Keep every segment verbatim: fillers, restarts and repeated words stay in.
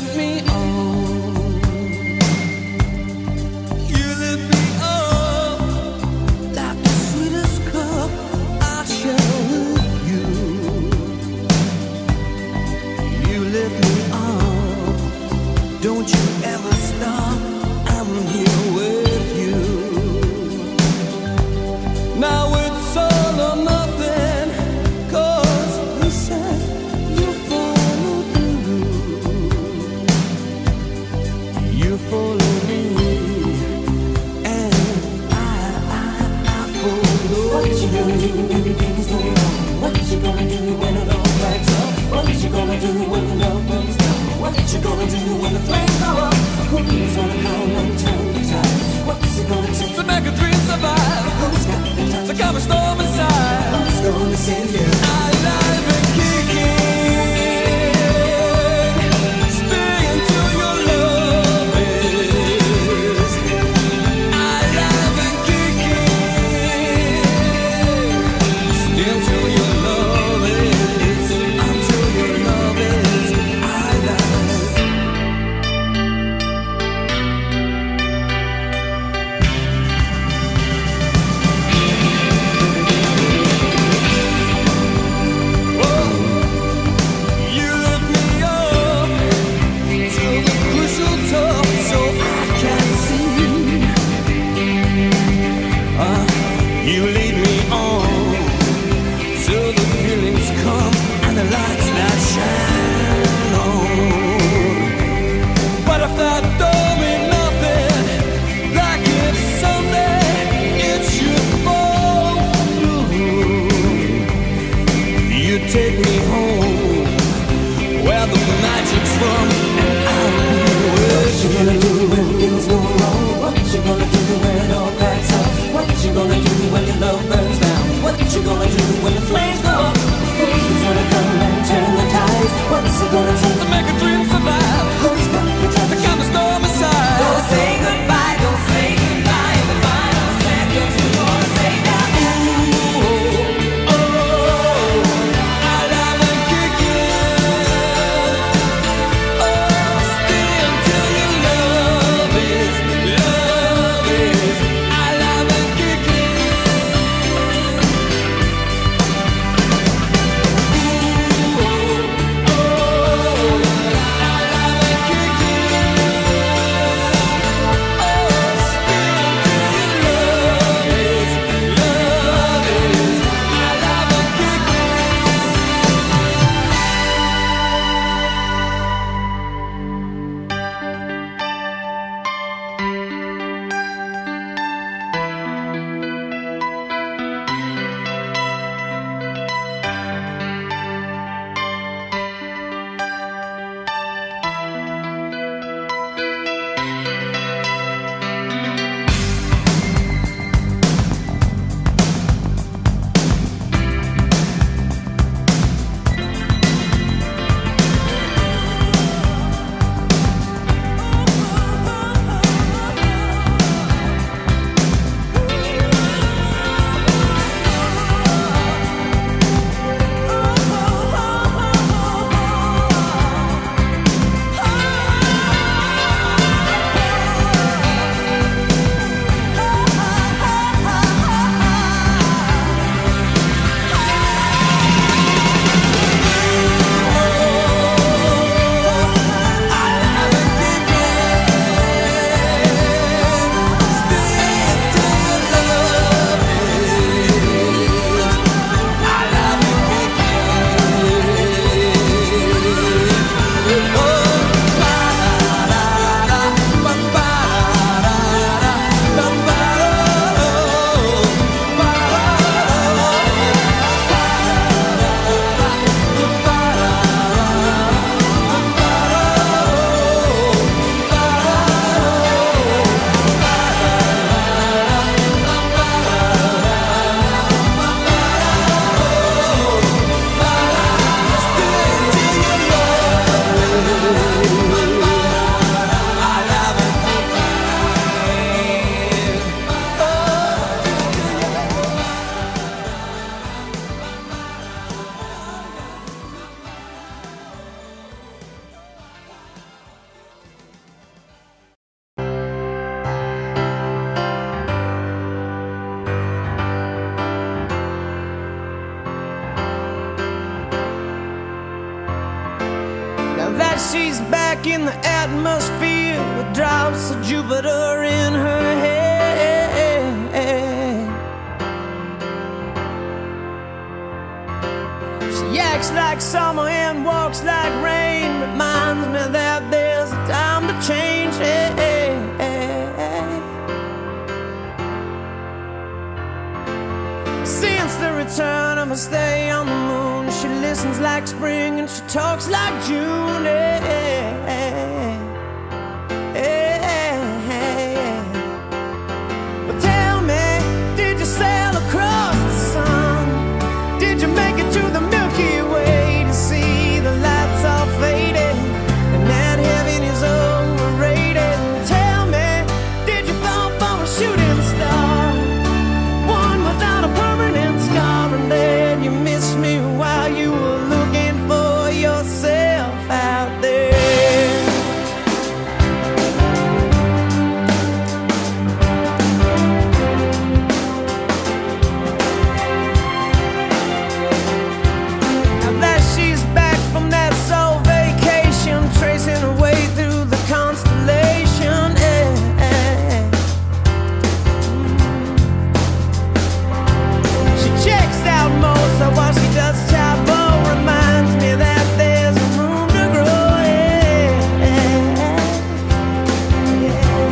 lift me on. You lift me up like the sweetest cup I share with you. You lift me up, don't you ever stop, I'm here with you. Now it's all or nothing, 'cause you said you follow through. You follow me, and I, I, I follow. What you gonna do when everything's going wrong? What you gonna do when it all backs up? What you gonna do when the love burns down? What you gonna do when the flames go up? Who's gonna come and turn the tide? What's it gonna take To make a dream survive, Who's got the time? to calm a storm inside. Who's gonna save you? Alive and kicking, stay until your love is. Alive and kicking, stay until your love is. Until your love is alive. You lift me up to the crucial top so I can see. Uh, you lead me on till the feelings come and the lights that shine on. But if that don't mean nothing, like if someday it should fall through, you take me home where the magic's from, and I'll be What with you you. gonna do when things go wrong? What you gonna do when it all cracks up? What you gonna do when your love burns down? What you gonna do when the flames go up? Who's gonna come and turn the tides? What's it gonna take To make a dream survive, Who's got the to touch? calm a storm inside. Don't say goodbye, don't say goodbye in the final seconds before I say that. Ooh, oh, alive and kicking. Oh, stay until your love is, love is alive and kicking. that she's back in the atmosphere with drops of Jupiter in her head. She acts like summer and walks like rain, reminds me that there's a time to change. Since the return of her stay on the moon, she listens like spring and she talks like June. But tell me, did you sail across the sun? Did you make it to the Milky Way to see the lights all faded and that heaven is overrated? Tell me, did you fall from a shooting star, one without a permanent scar, and then you missed me while you were looking for yourself out there? Now that she's back from that soul vacation, tracing her way through the constellation, eh, eh. She checks out Mozart while she does Chapo, reminds me that there's room to grow. Yeah, yeah.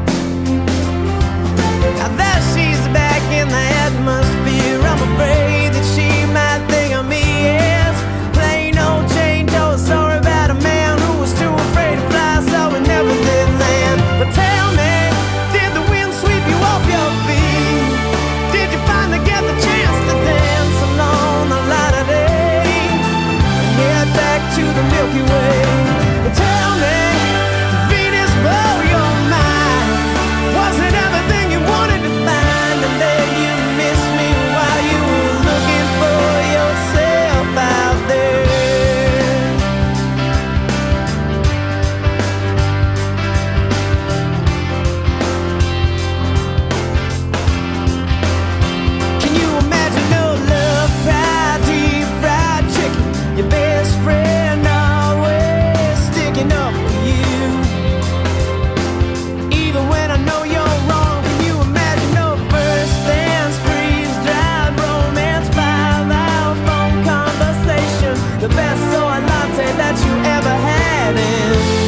Now that she's back in the atmosphere, I'm afraid that she might think of me as plain old Jane Doe. Sorry about a man who was too afraid to fly, so we never did land. But tell me, did the wind sweep you off your feet? Did you finally get the chance to dance along the light of day and head back to the Milky Way? But tell me, did Venus blow your mind? Was it everything you wanted to find, and then you missed me while you were looking for yourself out there? Can you imagine no love, fried, deep fried chicken? Your best friend always sticking up for you, even when I know you're wrong. Can you imagine no first dance, freeze dried romance, five-hour phone conversation, the best soy latte that you ever had? And